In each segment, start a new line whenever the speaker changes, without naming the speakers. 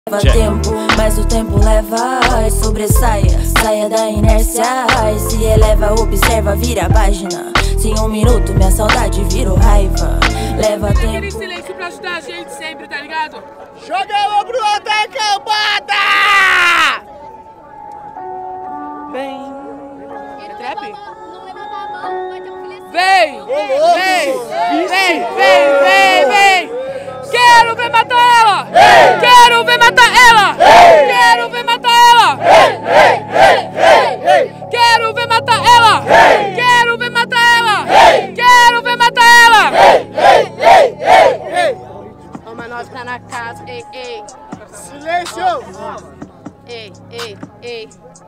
Leva tempo, mas o tempo leva e sobressaia. Saia da inércia e se eleva, observa, vira a página. Se em um minuto minha saudade virou raiva. Leva tempo.
Aquele silêncio pra ajudar a gente sempre, tá ligado?
Joga ela pro alto da cambada!
Vem. É trap?
Não levanta a mão, vai ter um filho assim.
Vem! Vem! Quero ver matar ela! Quero ver matar ela! Quero ver matar ela! Quero ver matar ela! Quero ver matar ela! Quero ver matar ela!
Ô, mas nós tá na casa, ei, ei.
Silêncio!
Ei.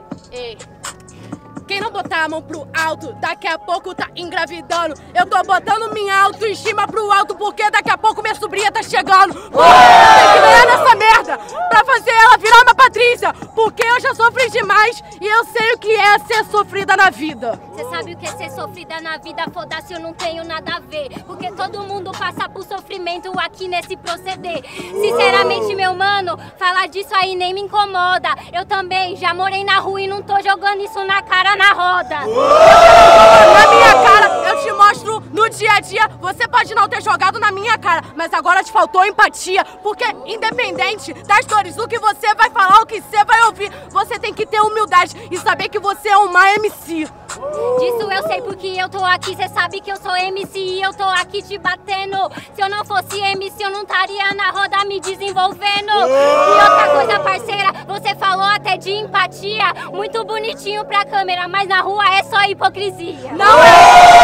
Quem não botar a mão pro alto, daqui a pouco tá engravidando. Eu tô botando minha autoestima pro alto, porque daqui a pouco minha sobrinha tá chegando. Tem que ganhar nessa merda pra fazer ela virar uma Patrícia, porque eu já sofri demais e eu sei o que é ser sofrida na vida.
Você sabe o que é ser sofrida na vida? Foda-se, eu não tenho nada a ver, porque todo mundo passa por sofrimento aqui nesse proceder. Sinceramente, meu mano, falar disso aí nem me incomoda. Eu também já morei na rua e não tô jogando isso na cara na roda.
Na minha cara, eu te mostro no dia a dia. Você pode não ter jogado na minha cara, mas agora te faltou empatia, porque independente das dores, o que você vai falar, o que você vai ouvir, você tem que ter humildade e saber que você é uma MC.
Disso eu sei porque eu tô aqui, cê sabe que eu sou MC e eu tô aqui te batendo. Se eu não fosse MC, eu não estaria na roda me desenvolvendo. E outra coisa, parceira, você falou até de empatia, muito bonitinho pra câmera, mas na rua é só hipocrisia.
Não é!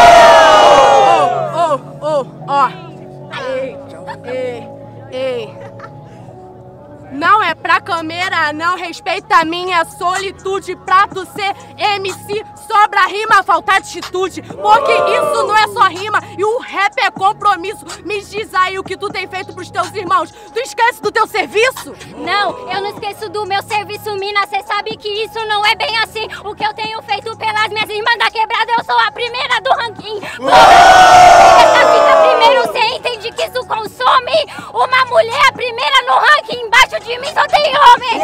Ei. Não é pra câmera, não respeita a minha solitude. Pra tu ser MC, sobra rima, falta atitude. Porque isso não é só rima e o rap é compromisso. Me diz aí o que tu tem feito pros teus irmãos. Tu esquece do teu serviço?
Não, eu não esqueço do meu serviço, mina. Cê sabe que isso não é bem assim. O que eu tenho feito pelas minhas irmãs da quebrada, eu sou a primeira do ranking. Essa fica primeiro, cê entende que isso consome? Uma mulher a primeira no ranking, embaixo de mim só tem homem.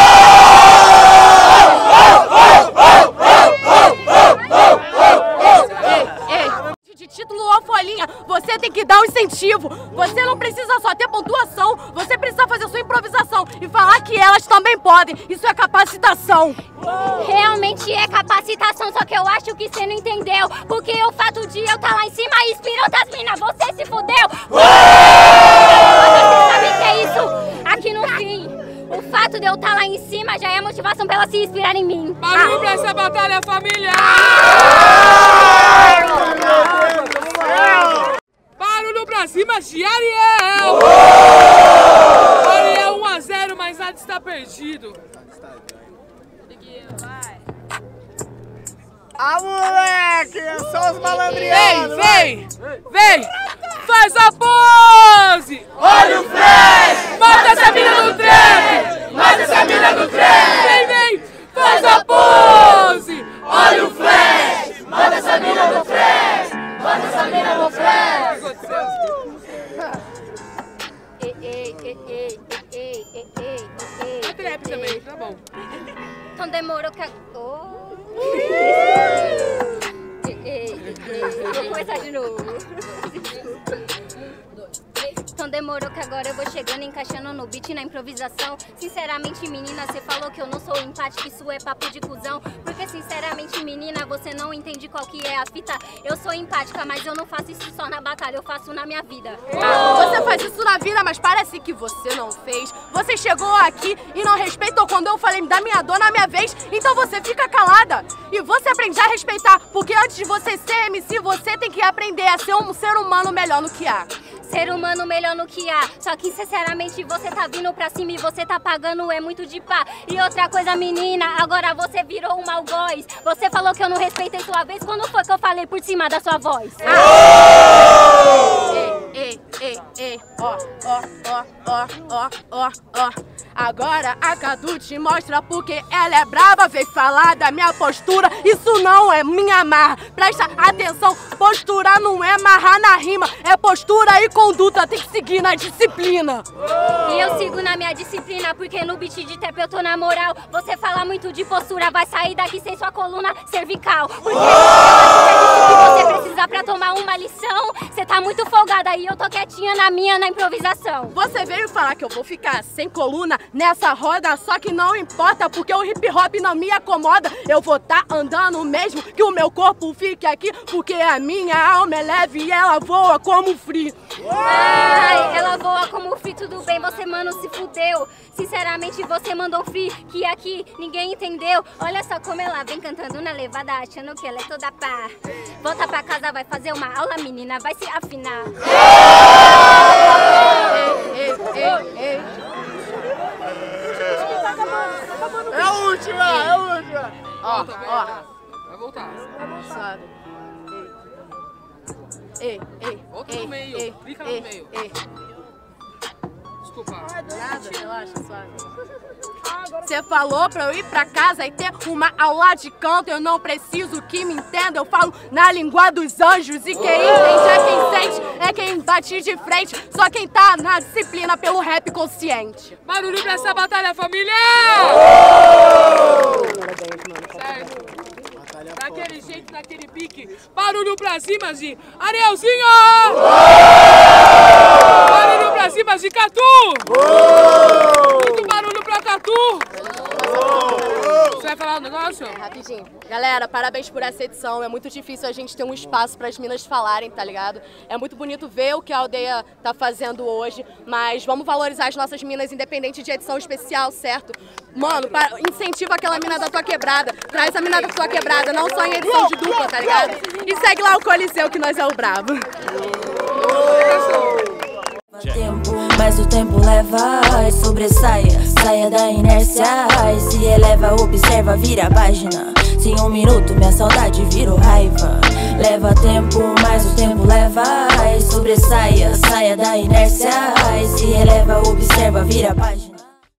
De título ou folhinha, você tem que dar um incentivo. Você não precisa só ter pontuação, você precisa fazer sua improvisação e falar que elas também podem. Isso é capacitação.
Realmente é capacitação, só que eu acho que você não entendeu. Porque o fato de eu tá lá em cima inspira outras minas, você se fudeu. Você sabe o que é isso? Aqui no fim, o fato de eu estar lá em cima já é motivação pra ela se inspirar em mim.
Barulho pra essa batalha, família! Barulho pra cima de Ariel! Ariel 1-0, mas nada está perdido.
Ah, moleque! Só os malandrianos!
Vem! Faz a pose!
Olha o flash!
Mata essa mina do trap!
Mata essa mina do trap!
Vem! Faz a pose!
Olha o flash! Mata essa mina do flash! Mata essa mina do flash!
É trap também, tá bom.
Então demorou que... Vou começar de novo. Então demorou que agora eu vou chegando, encaixando no beat, na improvisação. Sinceramente, menina, você falou que eu não sou empática, isso é papo de cuzão. Porque sinceramente, menina, você não entende qual que é a fita. Eu sou empática, mas eu não faço isso só na batalha, eu faço na minha vida.
Você faz isso na vida, mas parece que você não fez. Você chegou aqui e não respeitou quando eu falei da minha dor na minha vez, então você fica calada. E você aprende a respeitar, porque antes de você ser MC, você tem que aprender a ser um ser humano melhor no que há.
Ser humano melhor no que há. Só que sinceramente você tá vindo pra cima e você tá pagando é muito de pá. E outra coisa, menina, agora você virou um algoz. Você falou que eu não respeitei sua vez. Quando foi que eu falei por cima da sua voz?
Agora a Cadu te mostra porque ela é brava, vem falar da minha postura. Isso não é minha marra, presta atenção. Postura não é marrar na rima, é postura e conduta, tem que seguir na disciplina.
E eu sigo na minha disciplina, porque no beat de trap eu tô na moral. Você fala muito de postura, vai sair daqui sem sua coluna cervical. Porque você precisa pra tomar uma lição. Você tá muito folgada e eu tô quietinha na minha, na improvisação.
Você veio falar que eu vou ficar sem coluna nessa roda, só que não importa, porque o hip hop não me acomoda. Eu vou tá andando mesmo que o meu corpo fique aqui, porque a minha alma é leve e ela voa como free.
Ai, ela voa como free, tudo bem, você mano se fudeu. Sinceramente você mandou free, que aqui ninguém entendeu. Olha só como ela vem cantando na levada, achando que ela é toda pá. Volta pra casa, vai fazer uma aula, menina, vai se afinar.
Ei.
É a última,
Ó.
Vai voltar.
Suave. Ei.
Volta no meio, clica no meio. Desculpa.
Nada, relaxa, suave. Você falou pra eu ir pra casa e ter uma aula de canto. Eu não preciso que me entenda, eu falo na língua dos anjos. E quem entende é quem sente, é quem bate de frente. Só quem tá na disciplina pelo rap consciente.
Barulho pra essa batalha, família! Certo. Daquele jeito, daquele pique. Barulho pra cima de Arielzinho! Barulho pra cima de Catu! Muito barulho pra Catu! Você vai falar um negócio?
Rapidinho. Galera, parabéns por essa edição. É muito difícil a gente ter um espaço para as minas falarem, tá ligado? É muito bonito ver o que a aldeia tá fazendo hoje, mas vamos valorizar as nossas minas independente de edição especial, certo? Mano, incentiva aquela mina da tua quebrada. Traz a mina da tua quebrada, não só em edição de dupla, tá ligado? E segue lá o Coliseu que nós é o brabo.
Mas o tempo leva, sobressaia, saia da inércia, se eleva, observa, vira a página. Se em um minuto minha saudade vira raiva. Leva tempo, mas o tempo leva, sobressaia, saia da inércia, se eleva, observa, vira a página.